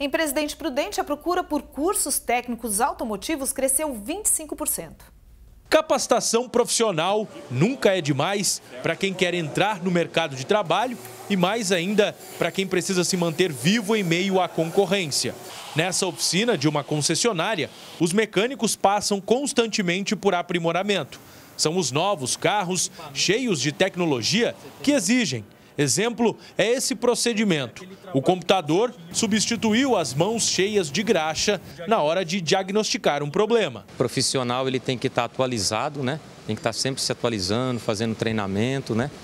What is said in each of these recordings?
Em Presidente Prudente, a procura por cursos técnicos automotivos cresceu 25%. Capacitação profissional nunca é demais para quem quer entrar no mercado de trabalho e mais ainda para quem precisa se manter vivo em meio à concorrência. Nessa oficina de uma concessionária, os mecânicos passam constantemente por aprimoramento. São os novos carros cheios de tecnologia que exigem. Exemplo é esse procedimento. O computador substituiu as mãos cheias de graxa na hora de diagnosticar um problema. O profissional ele tem que estar atualizado, né? Tem que estar sempre se atualizando, fazendo treinamento, né?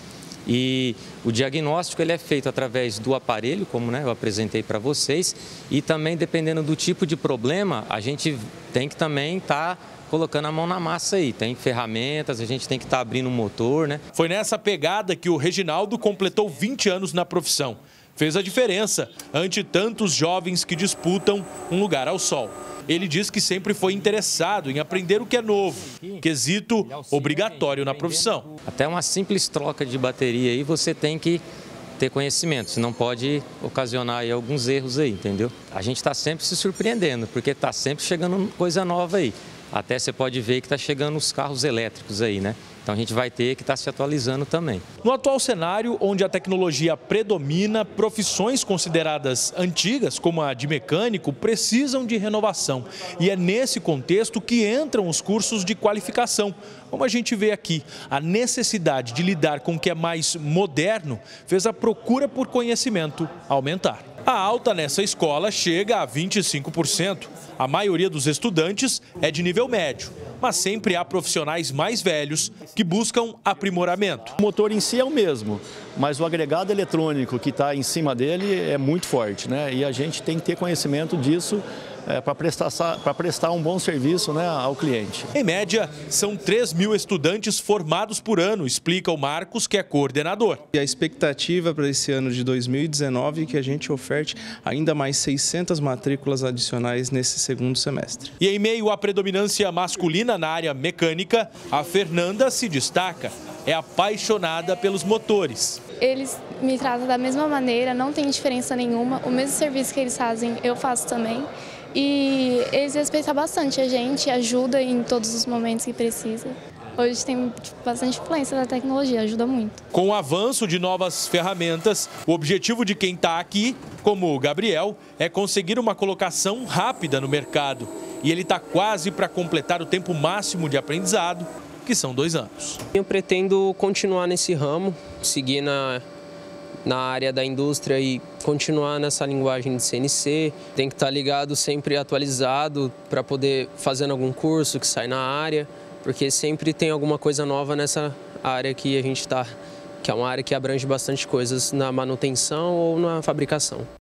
E o diagnóstico ele é feito através do aparelho, como eu apresentei para vocês, e também dependendo do tipo de problema, a gente tem que também estar colocando a mão na massa aí. Tem ferramentas, a gente tem que estar abrindo o motor, né? Foi nessa pegada que o Reginaldo completou 20 anos na profissão. Fez a diferença ante tantos jovens que disputam um lugar ao sol. Ele diz que sempre foi interessado em aprender o que é novo, quesito obrigatório na profissão. Até uma simples troca de bateria aí você tem que ter conhecimento, senão pode ocasionar aí alguns erros aí, entendeu? A gente está sempre se surpreendendo, porque está sempre chegando coisa nova aí. Até você pode ver que está chegando os carros elétricos aí, né? Então a gente vai ter que estar se atualizando também. No atual cenário, onde a tecnologia predomina, profissões consideradas antigas, como a de mecânico, precisam de renovação. E é nesse contexto que entram os cursos de qualificação. Como a gente vê aqui, a necessidade de lidar com o que é mais moderno fez a procura por conhecimento aumentar. A alta nessa escola chega a 25%. A maioria dos estudantes é de nível médio, mas sempre há profissionais mais velhos que buscam aprimoramento. O motor em si é o mesmo, mas o agregado eletrônico que está em cima dele é muito forte, né? E a gente tem que ter conhecimento disso para prestar um bom serviço, ao cliente. Em média, são 3.000 estudantes formados por ano, explica o Marcos, que é coordenador. E a expectativa para esse ano de 2019 é que a gente oferte ainda mais 600 matrículas adicionais nesse segundo semestre. E em meio à predominância masculina na área mecânica, a Fernanda se destaca. É apaixonada pelos motores. Eles me tratam da mesma maneira, não tem diferença nenhuma. O mesmo serviço que eles fazem, eu faço também. E eles respeitam bastante a gente, ajudam em todos os momentos que precisa. Hoje tem bastante influência da tecnologia, ajuda muito. Com o avanço de novas ferramentas, o objetivo de quem está aqui, como o Gabriel, é conseguir uma colocação rápida no mercado. E ele está quase para completar o tempo máximo de aprendizado, que são 2 anos. Eu pretendo continuar nesse ramo, seguir na área da indústria e continuar nessa linguagem de CNC. Tem que estar ligado, sempre atualizado, para poder fazer algum curso que sai na área, porque sempre tem alguma coisa nova nessa área que a gente está, que é uma área que abrange bastante coisas na manutenção ou na fabricação.